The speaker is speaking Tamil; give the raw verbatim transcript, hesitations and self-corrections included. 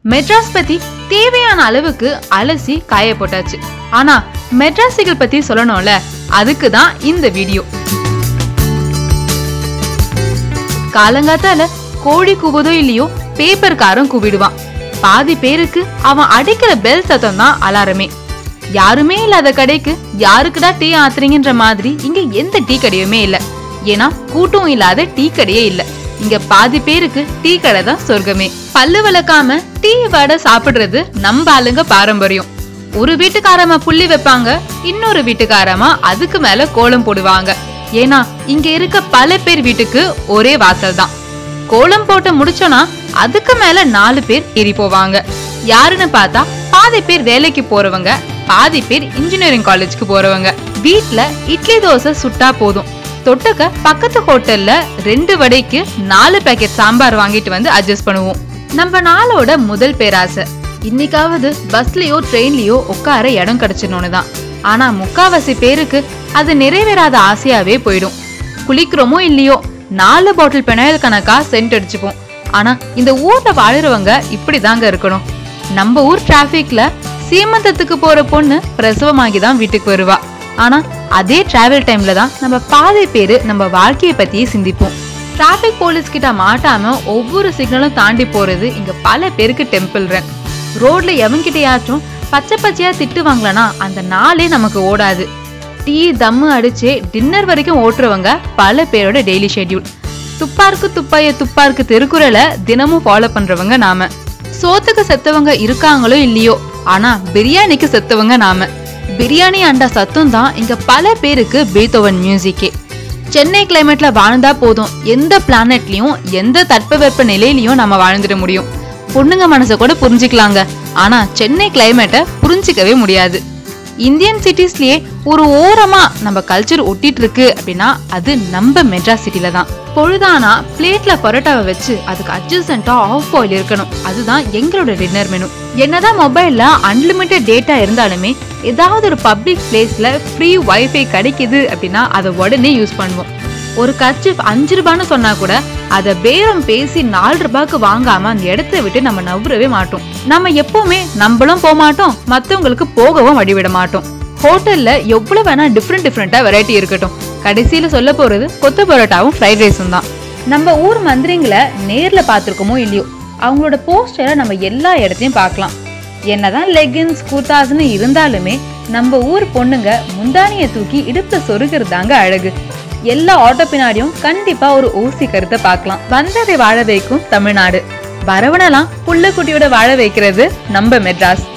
மெட்ராஸ் பத்தி தேவையான அளவுக்கு அலசி காய போட்டாச்சு. ஆனா மெட்ராஸிகள் பத்தி சொல்லணும்ல, அதுக்கு தான் இந்த வீடியோ. காலங்காத்தால கோழி கூவுதோ இல்லையோ பேப்பர் காரன் கூவிடுவான். பாதி பேருக்கு அவன் அடிக்கிற பெல் சத்தம் தான் அலாரமே. யாருமே இல்லாத கடைக்கு யாருக்குடா டீ ஆத்துறீங்கன்ற மாதிரி இங்க எந்த டீ கடையுமே இல்ல. ஏன்னா கூட்டம் இல்லாத டீ கடையே இல்ல. இங்க பாதி பேருக்கு டீ கடை தான் சொர்க்கமே. பல்லு விளக்காம டீ வடை சாப்பிடுறது நம்ம ஆளுங்க பாரம்பரியம். ஒரு வீட்டுக்காரமா புள்ளி வைப்பாங்க, இன்னொரு வீட்டுக்காரமா அதுக்கு மேல கோலம் போடுவாங்க. ஏன்னா இங்க இருக்க பல பேர் வீட்டுக்கு ஒரே வாசல் தான். கோலம் போட்டு முடிச்சோன்னா அதுக்கு மேல நாலு பேர் ஏறி போவாங்க. யாருன்னு பார்த்தா பாதி பேர் வேலைக்கு போறவங்க, பாதி பேர் இன்ஜினியரிங் காலேஜ்க்கு போறவங்க. வீட்டுல இட்லி தோசை சுட்டா போதும், தொட்டுக்க பக்கத்து ஹோட்டல்ல ரெண்டு வடைக்கு நாலு பேக்கெட் சாம்பார் வாங்கிட்டு வந்து அட்ஜஸ்ட் பண்ணுவோம். நம்ம நாளோட முதல் பேராசை இன்னைக்காவது பஸ்லயோ ட்ரெயின்லயோ உட்கார இடம் கிடைச்சிடணும்னு தான். ஆனா முக்காவாசி பேருக்கு அது நிறைவேறாத ஆசையாவே போயிடும். குளிக்கிறோமோ இல்லையோ நாலு பாட்டில் பெனாயில் கணக்கா சென்ட் அடிச்சுப்போம். ஆனா இந்த ஊர்ல வாழுறவங்க இப்படிதாங்க இருக்கணும். நம்ம ஊர் டிராபிக்ல சீமந்தத்துக்கு போற பொண்ணு பிரசவமாகிதான் வீட்டுக்கு வருவா. ஆனா அதே டிராவல் டைம்ல தான் நம்ம பாதி பேரு நம்ம வாழ்க்கையை பத்தியே சிந்திப்போம். டிராபிக் போலீஸ் கிட்ட மாட்டாம ஒவ்வொரு சிக்னலும் தாண்டி போறது இங்க பல பேருக்கு டெம்பிள் ரன். ரோட்ல எவன்கிட்டயாச்சும் பச்சை பச்சையா திட்டு வாங்கலனா அந்த நாளே நமக்கு ஓடாது. டீ தம்மு அடிச்சு டின்னர் வரைக்கும் ஓட்டுறவங்க பல பேரோட டெய்லி ஷெட்யூல். துப்பாருக்கு துப்பாய துப்பாருக்கு திருக்குறளை தினமும் ஃபாலோ பண்றவங்க நாம. சோத்துக்கு செத்தவங்க இருக்காங்களோ இல்லையோ, ஆனா பிரியாணிக்கு செத்தவங்க நாம. பிரியாணி அண்டா சத்தம் தான் இங்க பல பேருக்கு பீத்தோவன் மியூசிக்கே. சென்னை கிளைமேட்ல வாழ்ந்தா போதும், எந்த பிளானட்லயும் எந்த தட்பவெப்ப நிலையிலயும் நம்ம வாழ்ந்துட முடியும். பொண்ணுங்க மனசை கூட புரிஞ்சுக்கலாங்க, ஆனா சென்னை கிளைமேட்டை புரிஞ்சிக்கவே முடியாது. இந்தியன் சிட்டிஸ்லயே ஒரு ஓரமா நம்ம கல்ச்சர் ஒட்டிட்டு இருக்கு அப்படின்னா அது நம்ம மெட்ராஸ் சிட்டில தான். பொழுதானா பிளேட்ல பரோட்டாவை வச்சு அதுக்கு அட்ஜஸ்டன்டா ஆஃப் பாயில் இருக்கணும். அதுதான் எங்களோட டின்னர் மெனு. என்னதான் மொபைல்ல அன்லிமிட்டட் டேட்டா இருந்தாலுமே ஏதாவது ஒரு பப்ளிக் பிளேஸ்ல ஃப்ரீ வைஃபை கிடைக்குது அப்படின்னா அதை உடனே யூஸ் பண்ணுவோம். ஒரு கர்ச்சிப் அஞ்சு ரூபான்னு சொன்னா கூட அதை பேரம் பேசி நாலு ரூபாய்க்கு வாங்காம அந்த இடத்த விட்டு நம்ம நவுறவே மாட்டோம். நம்ம எப்பவுமே நம்மளும் போக மாட்டோம், மத்தவங்களுக்கு போகவும் வழிவிட மாட்டோம். ஹோட்டல்ல எவ்வளவு வேணா டிஃப்ரெண்ட் டிஃப்ரெண்டா வெரைட்டி இருக்கட்டும், கடைசியில சொல்ல போறது கொத்து பரோட்டாவும் ஃப்ரைட் ரைஸும் தான். நம்ம ஊர் மந்திரிங்களை நேர்ல பாத்திருக்கோமோ இல்லையோ, அவங்களோட போஸ்டரை நம்ம எல்லா இடத்தையும் பார்க்கலாம். என்னதான் லெகின்ஸ் குர்தாஸ்ன்னு இருந்தாலுமே நம்ம ஊர் பொண்ணுங்க முந்தானிய தூக்கி இடுப்புல சொருகிறதாங்க அழகு. எல்லா ஆட்டோ பின்னாடியும் கண்டிப்பா ஒரு ஊசி கருத்தை பார்க்கலாம். வந்ததை வாழ வைக்கும் தமிழ்நாடு, வரவனெல்லாம் புள்ள குட்டியோட வாழ வைக்கிறது நம்ம மெட்ராஸ்.